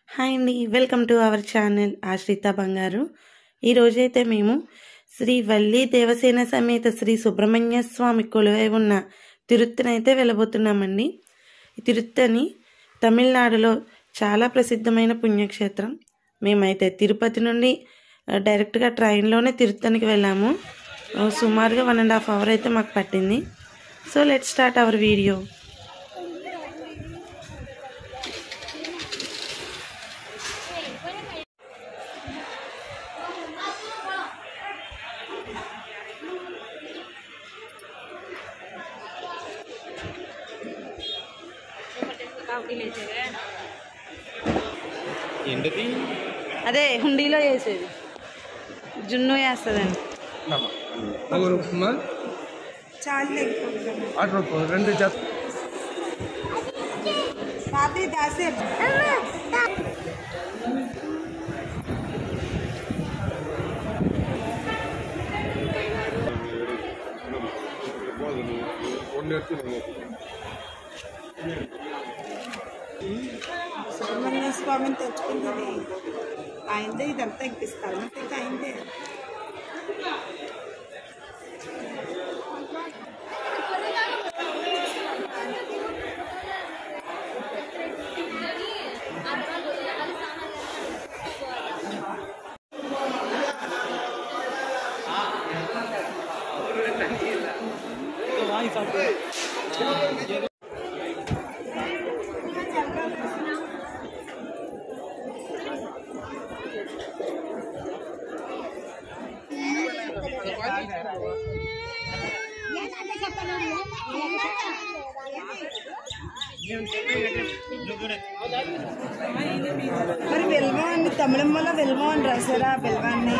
Hi అండి, welcome to our channel ఆశ్రిత బంగారు. ఈరోజైతే మేము శ్రీ వల్లి దేవసేన సమేత శ్రీ సుబ్రహ్మణ్య స్వామి కొలువై ఉన్న తిరుత్తనైతే వెళ్ళబోతున్నామండి. ఈ తిరుత్తని తమిళనాడులో చాలా ప్రసిద్ధమైన పుణ్యక్షేత్రం. మేమైతే తిరుపతి నుండి డైరెక్ట్గా ట్రైన్లోనే తిరుత్తనికి వెళ్ళాము. సుమారుగా 1.5 hours అయితే మాకు పట్టింది. So let's start our video. అదే హుండీలో వేసేది జున్ను వేస్తుందండి. సుబ్రహ్మణ్య స్వామిని తెచ్చుకుంటుంది ఆయనదే, ఇదంతా ఎక్కిస్తారు ఇంకా ఆయనదే. మరి వెల్వాన్ని తమిళం వల్ల వెల్వాన్ రాసారా? వెల్వాన్ని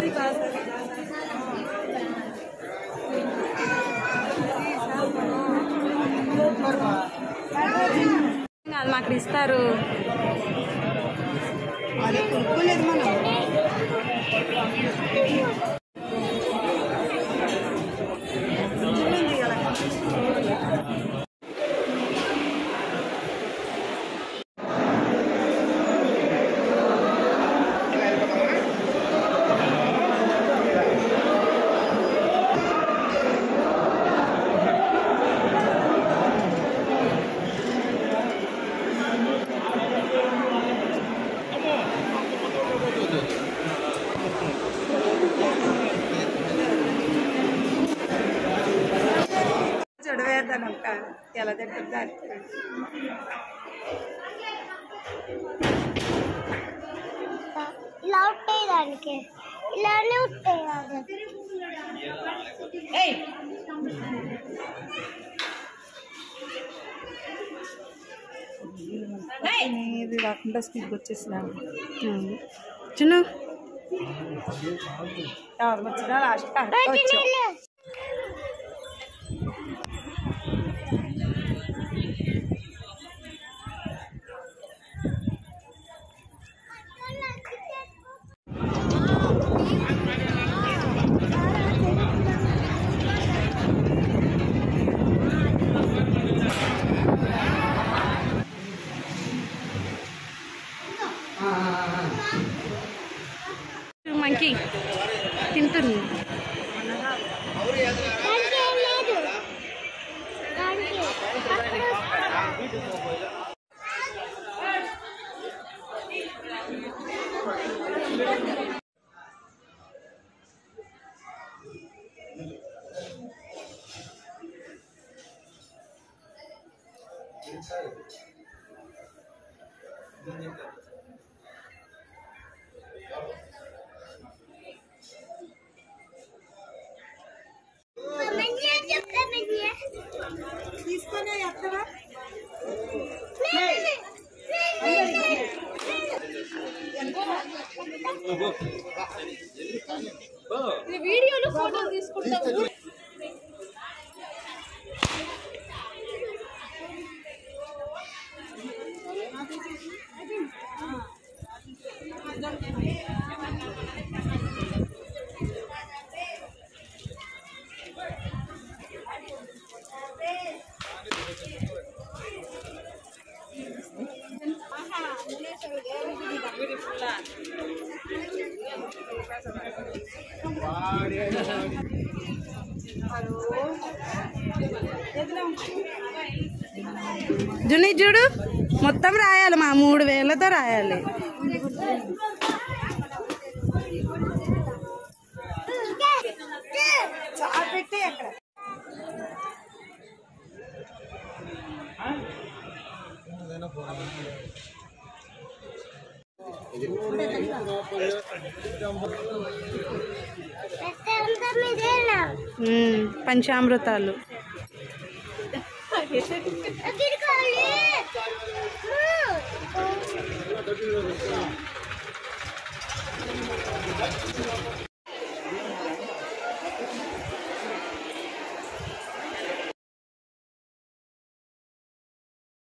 మాకు ఇస్తారు. అది కొనుక్కోలేదు మనం. చూడవేద్దానంక ఎలా తింటుందా ఇలా ఉంటాయి, దానికి ఇలానే ఉంటాయి. ఇది రాకుండా స్పీడ్ వచ్చేసినాము. చిన్ను ఎవరు వచ్చినా లాస్ట్ వచ్చాం. మంకీ తింటుంది. తీసుకొని ఎక్కడ వీడియోలో ఫోటోలు తీసుకుంటాము. జుని చూడు మొత్తం రాయాలి, మా 3000తో రాయాలి. పెట్టి అక్కడ పంచామృతాలు.